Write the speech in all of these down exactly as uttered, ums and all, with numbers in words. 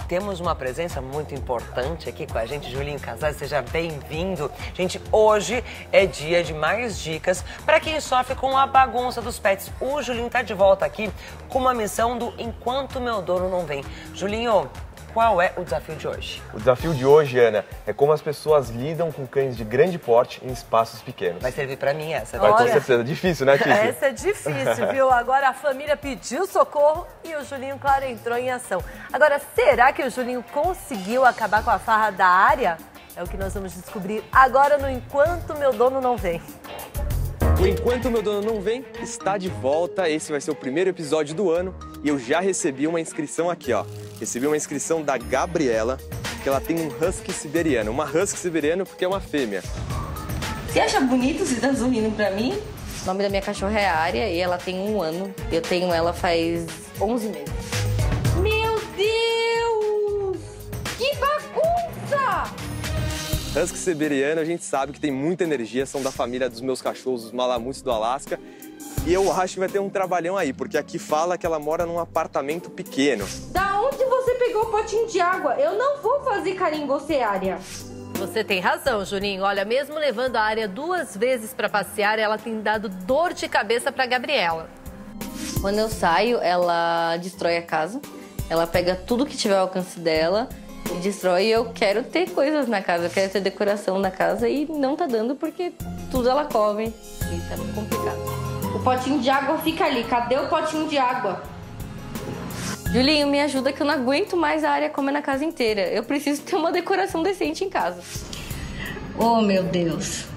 temos uma presença muito importante aqui com a gente, Julinho Casale, seja bem-vindo. Gente, hoje é dia de mais dicas para quem sofre com a bagunça dos pets. O Julinho tá de volta aqui com uma missão do Enquanto Meu Dono Não Vem. Julinho, qual é o desafio de hoje? O desafio de hoje, Ana, é como as pessoas lidam com cães de grande porte em espaços pequenos. Vai servir pra mim essa. Vai, Olha, com certeza. Difícil, né, Kiki? Essa é difícil, viu? Agora a família pediu socorro e o Julinho, claro, entrou em ação. Agora, será que o Julinho conseguiu acabar com a farra da área? É o que nós vamos descobrir agora no Enquanto Meu Dono Não Vem. O Enquanto Meu Dono Não Vem está de volta. Esse vai ser o primeiro episódio do ano e eu já recebi uma inscrição aqui, ó. Recebi uma inscrição da Gabriela, que ela tem um husky siberiano. Uma husky siberiano porque é uma fêmea. Você acha bonito você tá sorrindo pra mim? O nome da minha cachorra é Ária e ela tem um ano. Eu tenho ela faz onze meses. Meu Deus! Que bagunça! Husky siberiano, a gente sabe que tem muita energia, são da família dos meus cachorros, os Malamutes do Alasca. E eu acho que vai ter um trabalhão aí, porque aqui fala que ela mora num apartamento pequeno. Da onde você pegou o potinho de água? Eu não vou fazer carinho em você, Ária. Você tem razão, Juninho. Olha, mesmo levando a Área duas vezes para passear, ela tem dado dor de cabeça para Gabriela. Quando eu saio, ela destrói a casa. Ela pega tudo que tiver ao alcance dela e destrói. E eu quero ter coisas na casa, eu quero ter decoração na casa e não tá dando porque tudo ela come. E tá complicado. O potinho de água fica ali. Cadê o potinho de água? Julinho, me ajuda que eu não aguento mais a Área comer na casa inteira. Eu preciso ter uma decoração decente em casa. Oh, meu Deus.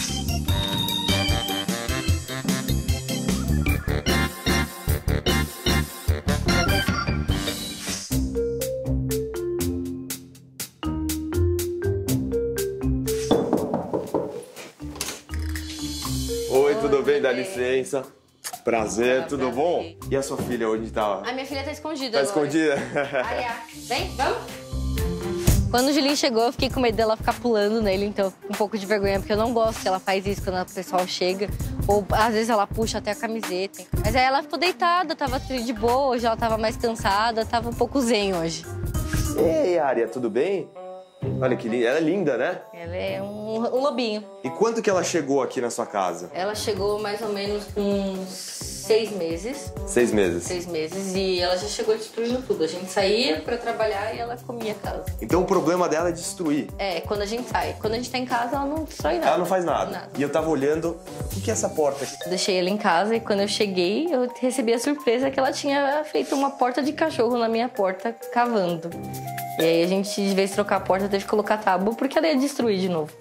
Oi, tudo bem? Dá licença. Prazer, tudo bom? E a sua filha, onde tá? A minha filha tá escondida Tá agora. escondida? Área, vem, vamos? Quando o Julinho chegou, eu fiquei com medo dela ficar pulando nele, então eu fico com um pouco de vergonha, porque eu não gosto que ela faz isso quando o pessoal chega. Ou às vezes ela puxa até a camiseta. Mas aí ela ficou deitada, tava de boa, hoje ela tava mais cansada, tava um pouco zen hoje. Ei, Ária, tudo bem? Olha que linda, ela é linda, né? Ela é um, um lobinho. E quanto que ela chegou aqui na sua casa? Ela chegou mais ou menos com uns seis meses. Seis meses. Seis meses e ela já chegou destruindo tudo. A gente saía pra trabalhar e ela comia a casa. Então o problema dela é destruir. É, quando a gente sai. Quando a gente tá em casa, ela não destrói nada. Ela não faz nada. Nada. E eu tava olhando, o que que é essa porta aqui? Eu deixei ela em casa e quando eu cheguei, eu recebi a surpresa que ela tinha feito uma porta de cachorro na minha porta, cavando. E aí a gente, de vez de trocar a porta, teve que colocar tábua porque ela ia destruir de novo.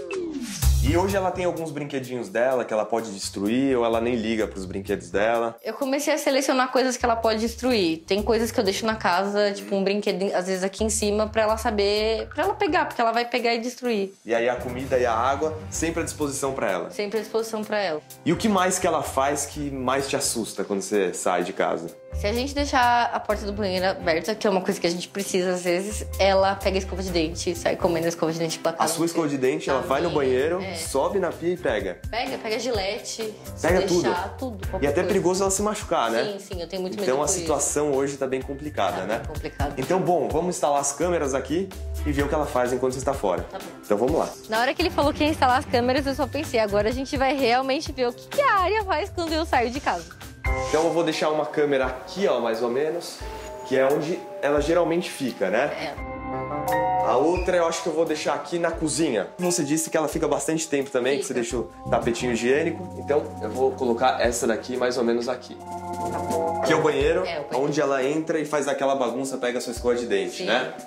E hoje ela tem alguns brinquedinhos dela que ela pode destruir ou ela nem liga pros brinquedos dela? Eu comecei a selecionar coisas que ela pode destruir. Tem coisas que eu deixo na casa, tipo um brinquedo, às vezes aqui em cima, pra ela saber, pra ela pegar, porque ela vai pegar e destruir. E aí a comida e a água sempre à disposição pra ela? Sempre à disposição pra ela. E o que mais que ela faz que mais te assusta quando você sai de casa? Se a gente deixar a porta do banheiro aberta, que é uma coisa que a gente precisa às vezes, ela pega a escova de dente e sai comendo a escova de dente batata. A sua escova de dente, ela vai no banheiro, é. sobe na pia e pega. Pega, pega gilete, Pega se tudo. deixar, tudo. E até é coisa. perigoso ela se machucar, né? Sim, sim, eu tenho muito medo Então a por situação hoje tá bem complicada, Tá né? bem complicado. Então, bom, vamos instalar as câmeras aqui e ver o que ela faz enquanto você está fora. Tá bom. Então vamos lá. Na hora que ele falou que ia instalar as câmeras, eu só pensei, agora a gente vai realmente ver o que, que a Área faz quando eu saio de casa. Então eu vou deixar uma câmera aqui, ó, mais ou menos, que é onde ela geralmente fica, né? É. A outra eu acho que eu vou deixar aqui na cozinha. Você disse que ela fica bastante tempo também, Fica. que você deixa o tapetinho higiênico. Então eu vou colocar essa daqui mais ou menos aqui. Tá bom. Aqui é o banheiro, É, o banheiro. onde ela entra e faz aquela bagunça, pega a sua escova de dente, Sim. né?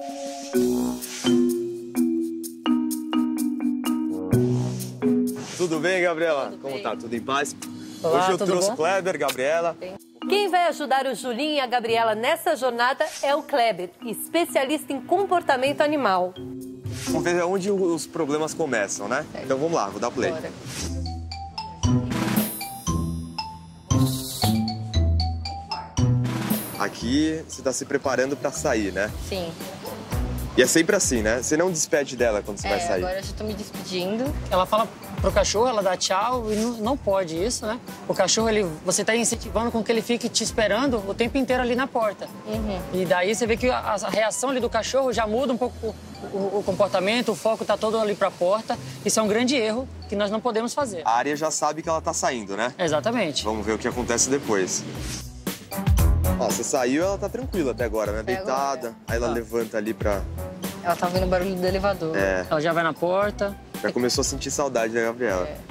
Tudo bem, Gabriela? Tudo Como bem. tá? Tudo em paz? Olá, Hoje eu tudo trouxe bom? o Kleber, Gabriela. Quem vai ajudar o Julinho e a Gabriela nessa jornada é o Kleber, especialista em comportamento animal. Vamos ver onde os problemas começam, né? Então vamos lá, vou dar play. Bora. Aqui você tá se preparando pra sair, né? Sim. E é sempre assim, né? Você não despede dela quando você É, vai sair. agora eu já tô me despedindo. Ela fala pro cachorro, ela dá tchau e não, não pode isso, né? O cachorro, ele, você tá incentivando com que ele fique te esperando o tempo inteiro ali na porta. Uhum. E daí você vê que a, a reação ali do cachorro já muda um pouco o, o, o comportamento, o foco tá todo ali pra porta. Isso é um grande erro que nós não podemos fazer. A Ária já sabe que ela tá saindo, né? Exatamente. Vamos ver o que acontece depois. Ó, você saiu, ela tá tranquila até agora, né? Até Deitada. agora. Aí ela Tá. levanta ali pra... Ela tá ouvindo o barulho do elevador. É, Ela já vai na porta. já começou a sentir saudade da Gabriela. É.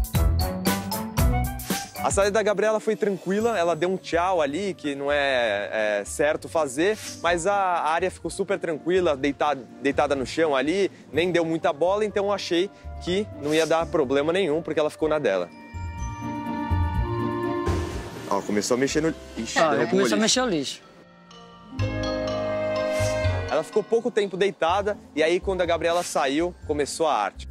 A saída da Gabriela foi tranquila, ela deu um tchau ali, que não é, é certo fazer, mas a Ária ficou super tranquila, deitada, deitada no chão ali, nem deu muita bola, então eu achei que não ia dar problema nenhum, porque ela ficou na dela. Ó, começou a mexer no... Ixi, Ó, derrubou já começou o a lixo. mexer o lixo. Ela ficou pouco tempo deitada, e aí quando a Gabriela saiu, começou a arte.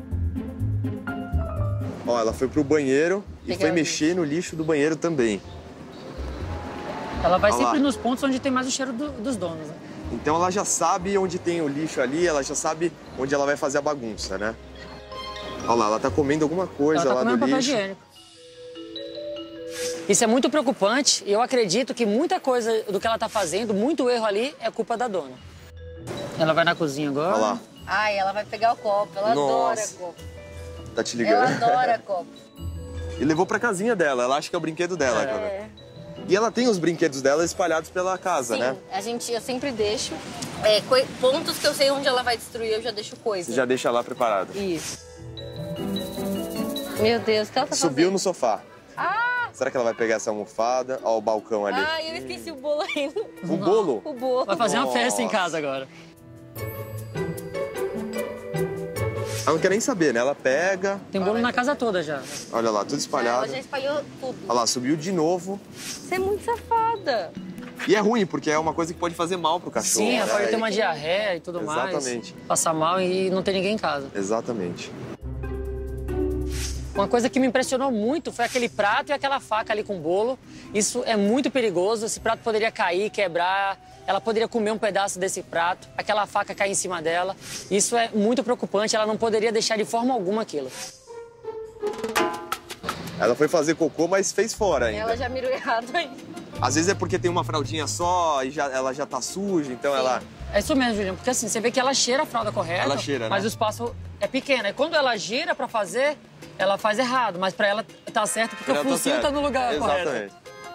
Ó, ela foi pro banheiro e Pegar foi o mexer no lixo do banheiro também. Ela vai Olha sempre lá. nos pontos onde tem mais o cheiro do- dos donos, né? Então ela já sabe onde tem o lixo ali, ela já sabe onde ela vai fazer a bagunça, né? Olha lá, ela tá comendo alguma coisa Ela tá lá comendo do papel lixo. higiênico. Isso é muito preocupante e eu acredito que muita coisa do que ela tá fazendo, muito erro ali, é culpa da dona. Ela vai na cozinha agora. Olha lá, Ai, ela vai pegar o copo. Ela adora Nossa. copo. tá te Ela ligando. adora copo. E levou pra casinha dela, ela acha que é o brinquedo dela. cara. É. E ela tem os brinquedos dela espalhados pela casa, Sim, né? a gente, eu sempre deixo é, coi- pontos que eu sei onde ela vai destruir, eu já deixo coisa. Você já deixa lá preparado. Isso. Meu Deus, o que ela tá Subiu fazendo? no sofá. Ah! Será que ela vai pegar essa almofada? Ó, o balcão ali. Ai, eu esqueci o bolo ainda. O bolo? O bolo. Vai fazer uma Nossa. festa em casa agora. Ela não quer nem saber, né? Ela pega, Tem bolo na casa toda já. olha lá, tudo Ela espalhado. já espalhou tudo. Olha lá, subiu de novo. Você é muito safada. E é ruim, porque é uma coisa que pode fazer mal pro cachorro. Sim, ela né? pode ter uma diarreia e tudo Exatamente. mais. Passar mal e não ter ninguém em casa. Exatamente. Uma coisa que me impressionou muito foi aquele prato e aquela faca ali com bolo. Isso é muito perigoso. Esse prato poderia cair, quebrar. Ela poderia comer um pedaço desse prato. Aquela faca cair em cima dela. Isso é muito preocupante. Ela não poderia deixar de forma alguma aquilo. Ela foi fazer cocô, mas fez fora ainda. Ela já mirou errado aí. Às vezes é porque tem uma fraldinha só e já, ela já tá suja, então ela... É isso mesmo, Juliana. Porque assim, você vê que ela cheira a fralda correta. Ela cheira, né? Mas o espaço é pequeno. E quando ela gira pra fazer, ela faz errado. Mas pra ela tá certo porque Ela o tá focinho tá, certo. no lugar correto. Exatamente.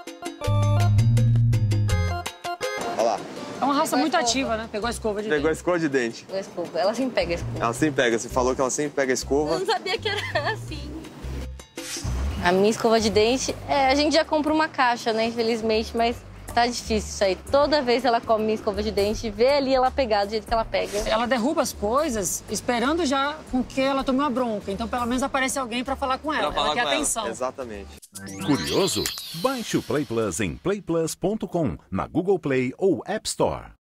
Olha lá, É uma raça Pegou a muito escova. ativa, né? Pegou a escova de pegou a dente. escova de dente. Pegou a escova. Ela sempre pega a escova. Ela sempre pega, você falou que ela sempre pega a Eu escova. não sabia que era assim. A minha escova de dente, é, a gente já compra uma caixa, né? Infelizmente, mas tá difícil isso aí. Toda vez que ela come minha escova de dente, vê ali ela pegar do jeito que ela pega. Ela derruba as coisas esperando já com que ela tome uma bronca. Então, pelo menos, aparece alguém pra falar com ela. Pra falar ela quer com ela. atenção. Exatamente. Curioso? Baixe o Play Plus em play plus ponto com, na Google Play ou App Store.